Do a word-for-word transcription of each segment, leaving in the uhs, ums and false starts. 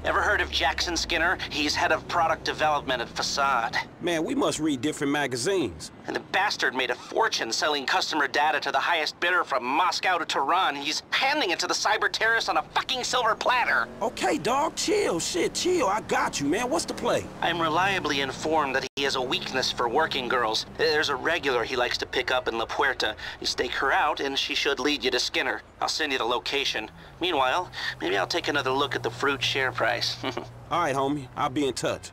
Ever heard of Jackson Skinner? He's head of product development at Facade. Man, we must read different magazines. And the bastard made a fortune selling customer data to the highest bidder from Moscow to Tehran. He's handing it to the cyber terrorists on a fucking silver platter. Okay, dog, chill. Shit, chill. I got you, man. What's the play? I'm reliably informed that he has a weakness for working girls. There's a regular he likes to pick up in La Puerta. You stake her out, and she should lead you to Skinner. I'll send you the location. Meanwhile, maybe I'll take another look at the fruit share price. All right, homie. I'll be in touch.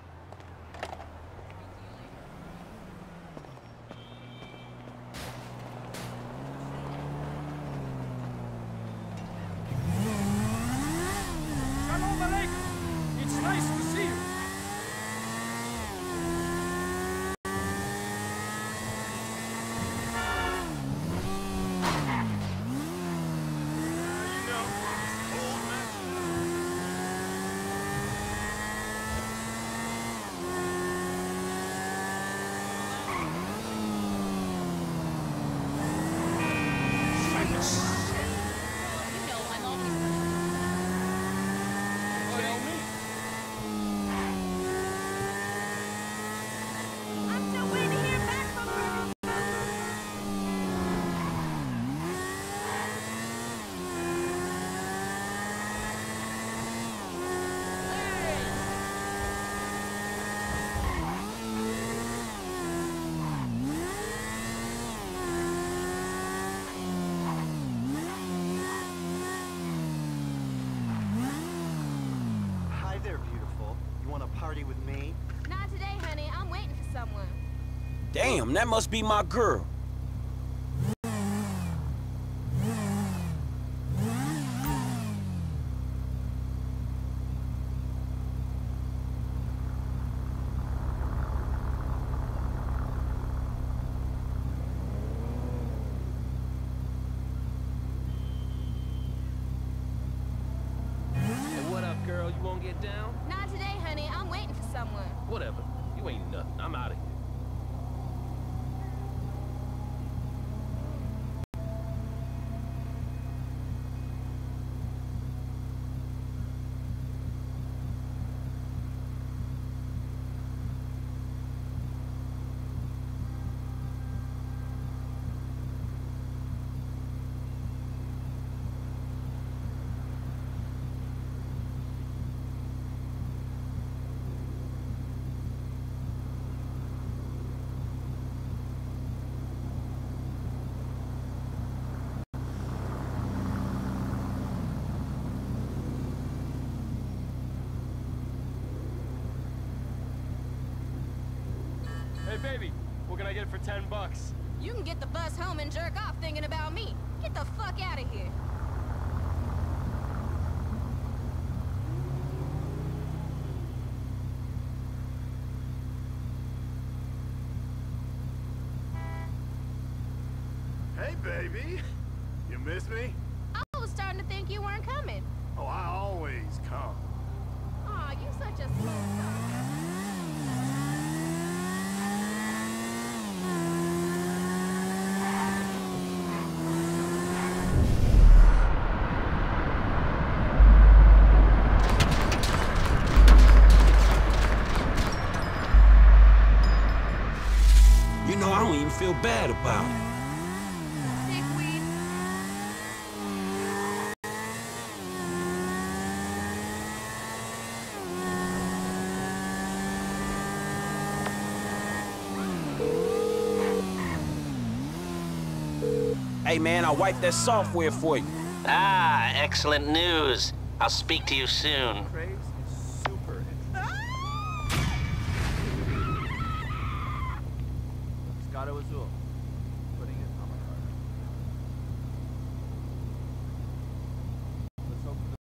It's nice to see you. Party with me? Not today, honey. I'm waiting for someone. Damn, that must be my girl. Hey, what up, girl? You won't get down? Not today, honey. I'm waiting for someone. Whatever. You ain't nothing. I'm out of here. Hey, baby, what can I get for ten bucks? You can get the bus home and jerk off thinking about me. Get the fuck out of here. Hey, baby. You miss me? I was starting to think you weren't coming. Oh, I always come. Aw, you such a smooth talker. You know, I don't even feel bad about it. Dickweed. Hey, man, I wiped that software for you. Ah, excellent news. I'll speak to you soon. Craze is super interesting. Scotto Azul.